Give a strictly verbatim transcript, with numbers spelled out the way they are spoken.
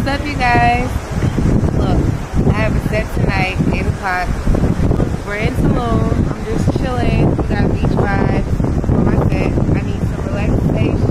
What's up, you guys? Look, I have a set tonight, eight o'clock. We're in Tulum. I'm just chilling. We got beach vibes on my set. I need some relaxation.